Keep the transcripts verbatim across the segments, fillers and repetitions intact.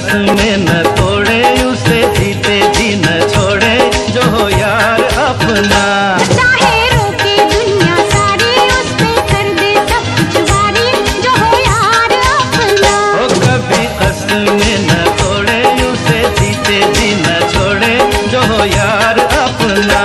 कसमें न तोड़े, उसे जीते जी न छोड़े, जो हो यार अपना। चाहे रोके दुनिया सारी, उस पे कर दे सब कुछ वारी, जो हो यार अपना। ओ कभी कसमें न तोड़े, उसे जीते जी न छोड़े, जो हो यार अपना।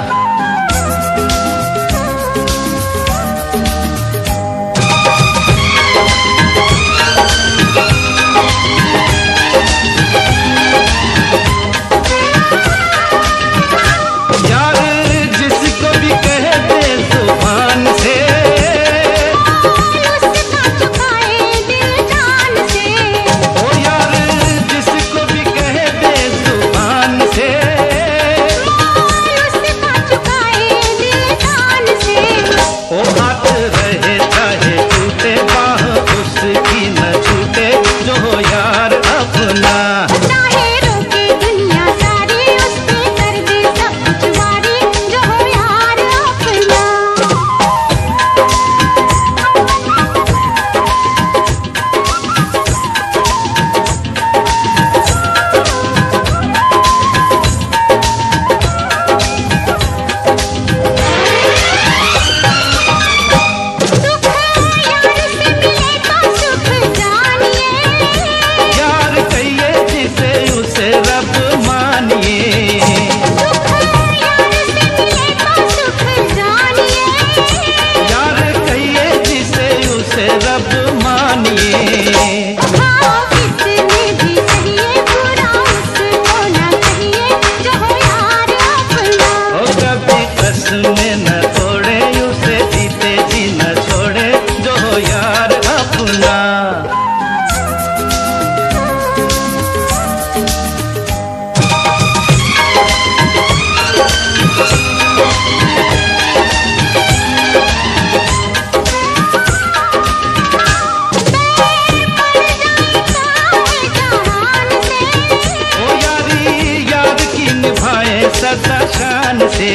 सदा शान से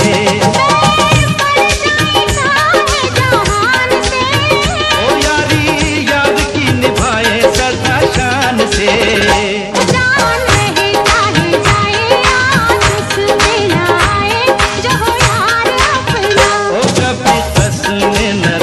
ओ यारी याद की निभाए सदा शान से। जान रहे चाहे जाए, आज उसमें न आए, जो हो यार अपना। ओ कभी कसमें न